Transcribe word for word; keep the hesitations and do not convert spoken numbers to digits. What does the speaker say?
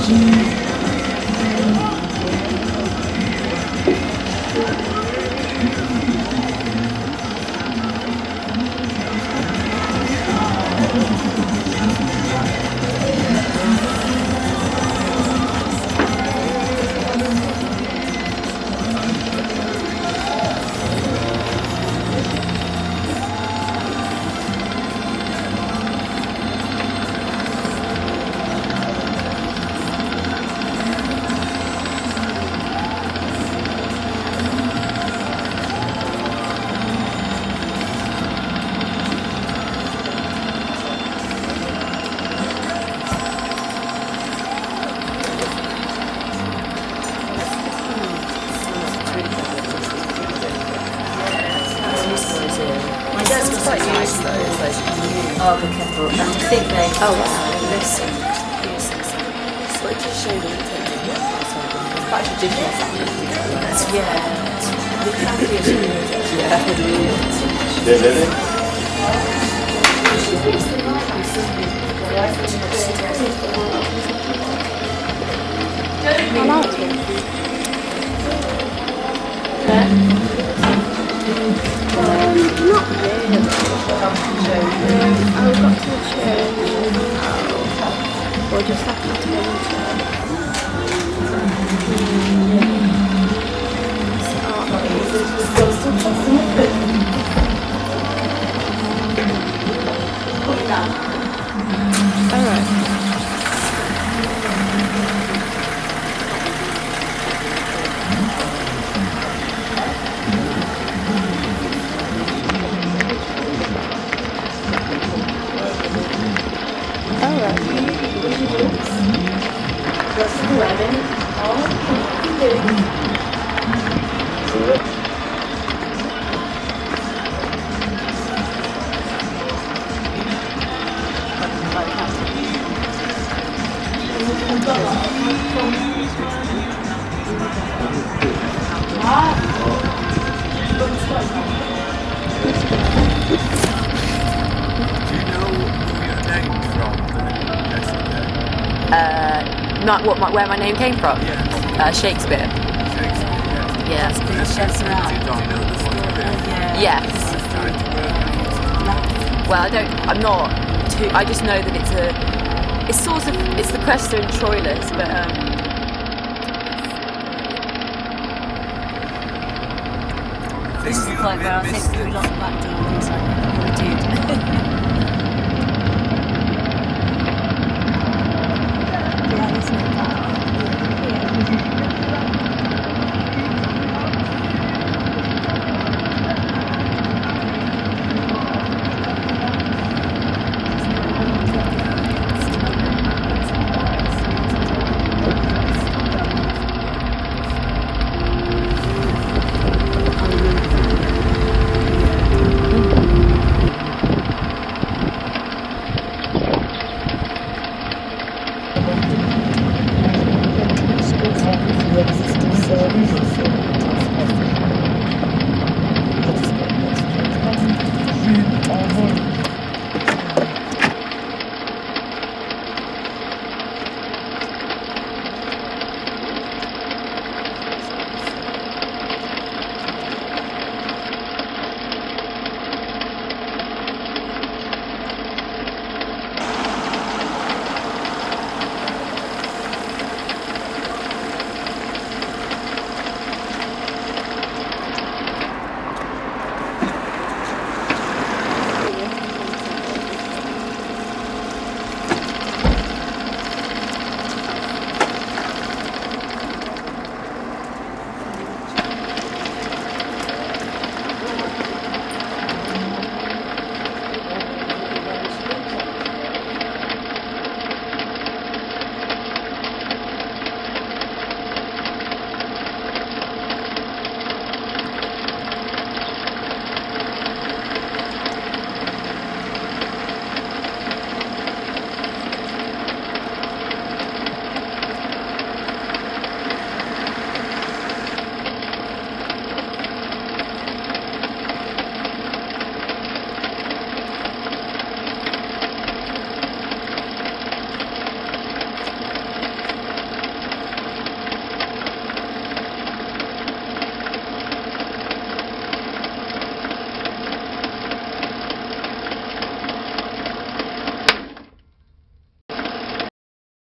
Oh, be careful. I think they... Oh, wow. Listen. Well, it just shows that it's quite traditional something. Yeah. The county is really They're living? I like it. Um, not really. Um, I've got to the church. Oh. Or just after to go to church. Alright. Uh, not what my, where my name came from. Yeah. Uh, Shakespeare. Shakespeare, yeah. Yeah. That's Chef's printed on the story. Yes. Well, I don't. I'm not too. I just know that it's a. It's sort of. It's the Cresta and Troilus, but um. This is the point where I think we lost back to things like that. We did.